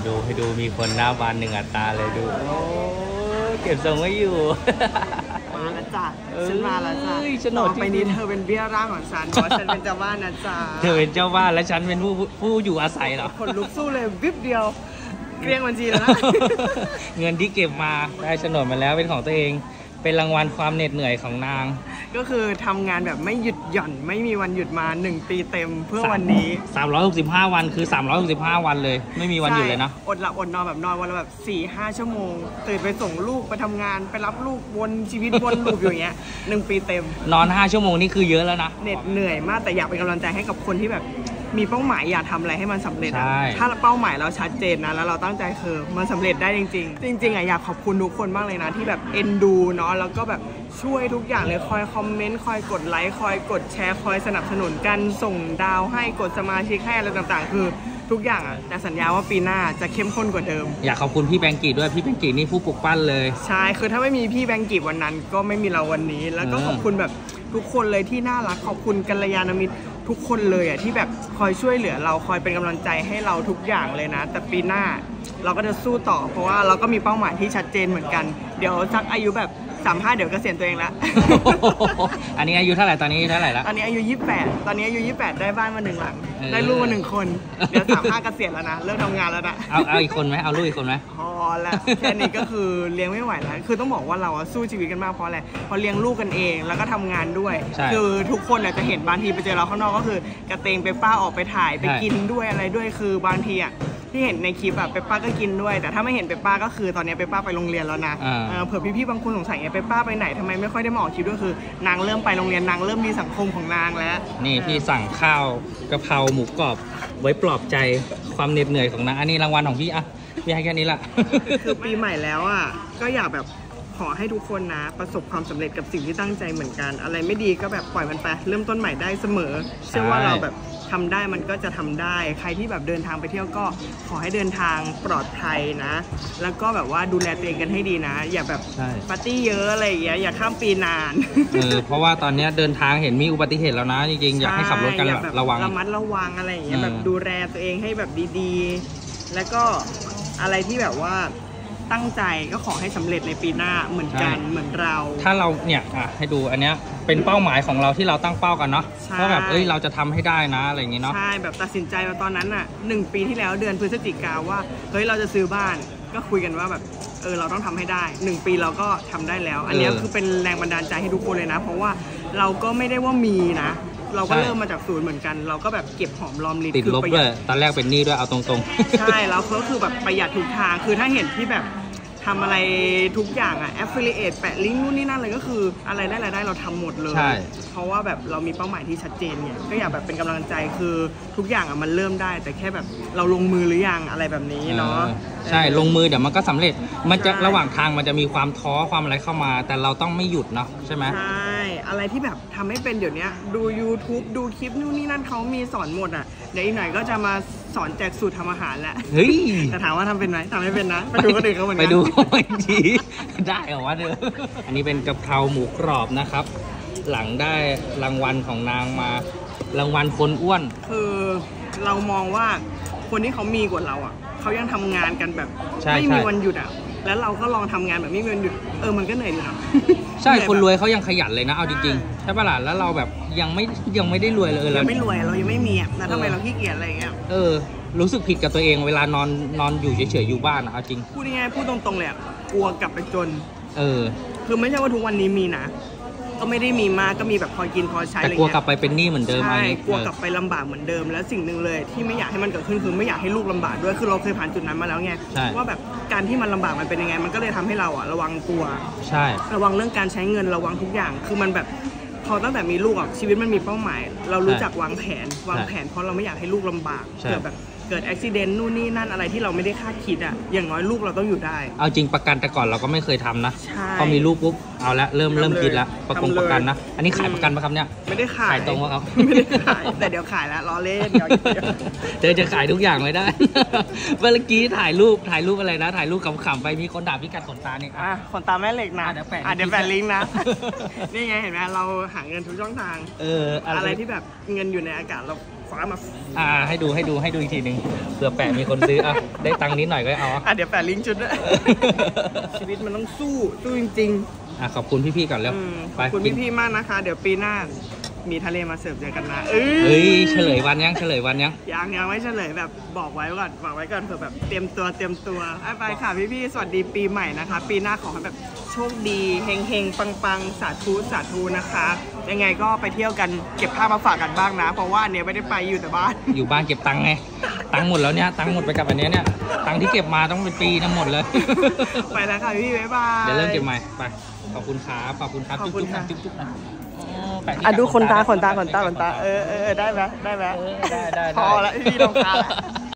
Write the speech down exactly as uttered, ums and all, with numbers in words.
ดูให้ดูมีคนหน้าบานหนึ่งอัตราเลยดูโอ้เก็บทรงไว้อยู่มาแล้วจ้ะฉันมาแล้วจ้ะต่อไปนี้เธอเป็นเบี้ยร่างของฉันเพราะฉันเป็นเจ้าบ้านนะจ๊ะเธอเป็นเจ้าบ้านและฉันเป็นผู้ผู้อยู่อาศัยเหรอคนลุกสู้เลยวิบเดียวเกลี้ยงบัญชีแล้วนะเงินที่เก็บมาได้โฉนดมาแล้วเป็นของตัวเองเป็นรางวัลความเหน็ดเหนื่อยของนางก็คือทำงานแบบไม่หยุดหย่อนไม่มีวันหยุดมาหนึ่งปีเต็มเพื่อวันนี้สามร้อยหกสิบห้าวันคือสามร้อยหกสิบห้าวันเลยไม่มีวันหยุดเลยนะอดหลับอดนอนแบบนอนวันละแบบ สี่ห้า ชั่วโมงตื่นไปส่งลูกไปทำงานไปรับลูกวนชีวิตวนลูปอย่างเงี้ยหนึ่งปีเต็มนอนห้าชั่วโมงนี่คือเยอะแล้วนะเหน็ดเหนื่อยมากแต่อยากเป็นกำลังใจให้กับคนที่แบบมีเป้าหมายอยากทำอะไรให้มันสำเร็จถ้าเป้าหมายเราชัดเจนนะแล้วเราตั้งใจคือมันสำเร็จได้จริงๆจริงๆอ่ะอยากขอบคุณทุกคนมากเลยนะที่แบบเอ็นดูเนาะแล้วก็แบบช่วยทุกอย่างเลยคอยคอมเมนต์คอยกดไลค์คอยกดแชร์คอยสนับสนุนกันส่งดาวให้กดสมาชิกให้อะไรต่างๆคือทุกอย่างอ่ะแต่สัญญาว่าปีหน้าจะเข้มข้นกว่าเดิมอยากขอบคุณพี่แบงกี้ด้วยพี่แบงกี้นี่ผู้ปลุกปั้นเลยใช่คือถ้าไม่มีพี่แบงกี้วันนั้นก็ไม่มีเราวันนี้แล้วก็ขอบคุณแบบทุกคนเลยที่น่ารักขอบคุณกัลยาณมิตรทุกคนเลยอ่ะที่แบบคอยช่วยเหลือเราคอยเป็นกำลังใจให้เราทุกอย่างเลยนะแต่ปีหน้าเราก็จะสู้ต่อเพราะว่าเราก็มีเป้าหมายที่ชัดเจนเหมือนกันเดี๋ยวสักอายุแบบสามห้าเดี๋ยวเกษียณตัวเองละอันนี้อายุเท่าไหร่ตอนนี้เท่าไหร่ละตอนนี้อายุยี่สิบแปดตอนนี้อายุยี่สิบแปดได้บ้านมาหนึ่งหลังได้ลูกมาหนึ่งคนเดี๋ยวสามห้าเกษียณแล้วนะเริ่มทำงานแล้วนะเอาเอาอีกคนไหมเอาลูกอีกคนไหมพอแล้วแค่นี้ก็คือเลี้ยงไม่ไหวแล้วคือต้องบอกว่าเราสู้ชีวิตกันมากเพราะอะไรพอเลี้ยงลูกกันเองแล้วก็ทำงานด้วยคือทุกคนจะเห็นบางทีไปเจอเราข้างนอกก็คือกระเตงไปป้าออกไปถ่ายไปกินด้วยอะไรด้วยคือบางทีอ่ะที่เห็นในคลิปอะเปปป้าก็กินด้วยแต่ถ้าไม่เห็นเปปป้าก็คือตอนนี้เปปป้าไปโรงเรียนแล้วนะเผื่อพี่ๆบางคนสงสัยไงเปปป้าไปไหนทำไมไม่ค่อยได้มาออกคลิปด้วยคือนางเริ่มไปโรงเรียนนางเริ่มมีสังคมของนางแล้วนี่พี่สั่งข้าวกะเพราหมูกรอบไว้ปลอบใจความเหน็ดเหนื่อยของนางอันนี้รางวัลของพี่อะพี่ให้แค่นี้ละคือปีใหม่แล้วอะก็อยากแบบขอให้ทุกคนนะประสบความสำเร็จกับสิ่งที่ตั้งใจเหมือนกันอะไรไม่ดีก็แบบปล่อยมันไปเริ่มต้นใหม่ได้เสมอเชื่อว่าเราแบบทำได้มันก็จะทำได้ใครที่แบบเดินทางไปเที่ยวก็ขอให้เดินทางปลอดภัยนะแล้วก็แบบว่าดูแลตัวเองกันให้ดีนะอย่าแบบปาร์ตี้เยอะอะไรอย่างเงี้ยอย่าข้ามปีนานเออเพราะว่าตอนนี้เดินทางเห็นมีอุบัติเหตุแล้วนะจริงๆอยากให้ขับรถกันแบบระวังระมัดระวังอะไรอย่างเงี้ยแบบดูแลตัวเองให้แบบดีๆแล้วก็อะไรที่แบบว่าตั้งใจก็ขอให้สำเร็จในปีหน้าเหมือนกันเหมือนเราถ้าเราเนี่ยอ่ะให้ดูอันเนี้ยเป็นเป้าหมายของเราที่เราตั้งเป้ากันเนาะเพราะแบบเอ้ยเราจะทำให้ได้นะอะไรอย่างงี้เนาะใช่แบบตัดสินใจมาตอนนั้นอ่ะหนึ่งปีที่แล้วเดือนพฤศจิกาว่าเฮ้ยเราจะซื้อบ้านก็คุยกันว่าแบบเออเราต้องทำให้ได้หนึ่งปีเราก็ทำได้แล้วอันนี้คือเป็นแรงบันดาลใจให้ทุกคนเลยนะเพราะว่าเราก็ไม่ได้ว่ามีนะเราก็เริ่มมาจากศูนย์เหมือนกันเราก็แบบเก็บหอมรอมริบติดลบด้วยตอนแรกเป็นหนี้ด้วยเอาตรงๆใช่แล้วก็คือแบบประหยัดทุกทางคือถ้าเห็นที่แบบทำอะไรทุกอย่างอะ affiliate แปะลิงก์นู่นนี่นั่นเลยก็คืออะไรได้รายได้เราทำหมดเลยเพราะว่าแบบเรามีเป้าหมายที่ชัดเจนเนี่ยก็อยากแบบเป็นกำลังใจคือทุกอย่างอะมันเริ่มได้แต่แค่แบบเราลงมือหรือยังอะไรแบบนี้เนาะใช่ลงมือเดี๋ยวมันก็สำเร็จมันจะระหว่างทางมันจะมีความท้อความอะไรเข้ามาแต่เราต้องไม่หยุดเนาะใช่ไหมใช่อะไรที่แบบทำให้เป็นเดี๋ยวนี้ดู YouTube ดูคลิปนู่นนี่นั่นเขามีสอนหมดอ่ะเดี๋ยวอีกหน่อยก็จะมาสอนแจกสูตรทำอาหารแหละเฮ้ยแต่ถามว่าทำเป็นไหมทำไม่เป็นนะไปดูก็ดึกเขาเหมือนกันไปดูไม่ดีได้เหรอวะเด้ออันนี้เป็นกะเพราหมูกรอบนะครับหลังได้รางวัลของนางมารางวัลคนอ้วนคือเรามองว่าคนที่เขามีกว่าเราอ่ะเขายังทำงานกันแบบไม่มีวันหยุดอ่ะแล้วเราก็ลองทำงานแบบไม่มีวันหยุดเออมันก็เหนื่อยดีนะใช่คนรวยเขายังขยันเลยนะเอาจริงๆใช่ป่ะล่ะแล้วเราแบบยังไม่ยังไม่ได้รวยเลยเราไม่รวยเรายังไม่มีอ่ะแต่ทำไมเราขี้เกียจอะไรอย่างเงี้ยเออรู้สึกผิดกับตัวเองเวลานอนนอนอยู่เฉยๆอยู่บ้านเอาจริงพูดง่ายๆพูดตรงๆเลยกลัวกลับไปจนเออคือไม่ใช่ว่าทุกวันนี้มีนะก็ไม่ได้มีมากก็มีแบบพอกินพอใช้แต่กลัวกลับไปเป็นหนี้เหมือนเดิมใช่กลัวกลับไปลำบากเหมือนเดิมแล้วสิ่งหนึ่งเลยที่ไม่อยากให้มันเกิดขึ้นคือไม่อยากให้ลูกลำบากด้วยคือเราเคยผ่านจุดนั้นมาแล้วไงว่าแบบการที่มันลำบากมันเป็นยังไงมันก็เลยทำให้เราอะระวังตัวใช่ระวังเรื่องการใช้เงินระวังทุกอย่างคือมันแบบพอตั้งแต่มีลูกอ่ะชีวิตมันมีเป้าหมายเรารู้จักวางแผนวางแผนเพราะเราไม่อยากให้ลูกลำบากเกิดแบบเกิดอุบิเหตุนู่นนี่นั่นอะไรที่เราไม่ได้คาดคิดอ่ะอย่างน้อยลูกเราต้องอยู่ได้เอาจริงประกันแต่ก่อนเราก็ไม่เคยทำนะพอมีลูกปุ๊บเอาละเริ่มเริ่มคิดแล้วประกงประกันนะอันนี้ขายประกันปะครับเนี่ยไม่ได้ขายขายตรงวะครับไม่ได้ขายแต่เดี๋ยวขายแล้วล้อเล่นเดี๋ยวเธอจะขายทุกอย่างไม่ได้เมื่อกี้ถ่ายรูปถ่ายรูปอะไรนะถ่ายรูปขำๆไปมีคนด่าพี่กัดขนตาเนี่ยอ่ะขนตาแม่เหล็กนะเดี๋ยวแปะเดี๋ยวแปะลิงก์นะนี่ไงเห็นไหมเราหาเงินทุกช่องทางเอออะไรที่แบบเงินอยู่ในอากาศเราคฟ้ามาอ่าให้ดูให้ดูให้ดูอีกทีหนึ่งเผื่อแปะมีคนซื้ออ่ะได้ตังค์นิดหน่อยก็เอาอ่ะเดี๋ยวแปะลิงก์ชุดด้วย ชีวิตมันต้องสู้สู้จริงๆอ่ะขอบคุณพี่ๆก่อนแล้วอืมขไปอบคุณกินพี่ๆมากนะคะ เดี๋ยวปีหน้ามีทะเลมาเสิร์ฟเจอกันนะเอ้เฮ้ยยเฉลยวันยังเฉลยวันยังยังยังไม่เฉลยแบบบอกไว้ก่อนบอกไว้ก่อนเผื่อแบบเตรียมตัวเตรียมตัวไปไปค่ะพี่ๆสวัสดีปีใหม่นะคะ ปีหน้าขอให้แบบโชคดีเฮงเฮงปังปังๆสาธุสาธุนะคะ ยังไงก็ไปเที่ยวกันเก็บภาพมาฝากกันบ้างนะ เพราะว่าอันเนี้ยไม่ได้ไปอยู่แต่บ้านอยู่บ้านเก็บตังค์ไงตังค์หมดแล้วเนี่ยตังค์หมดไปกับอันเนี้ยเนี่ยตังค์ที่เก็บมาต้องเป็นปีทั้งหมดเลยไปแล้วค่ะพี่บ๊ายบายเดี๋ยวเริ่มเก็บใหม่ไปขอบคุณครับขอบคุณครับขอบจุ๊บคุณจุ๊บค่ะจุ๊บจุ๊บนะอ๋อแปะที่อ่ะดูขนตาแปะขนตาขนตาขนตาเออเออได้ไหมได้ไหมเออได้ได้พอได้แล้วพี่ลงตาละ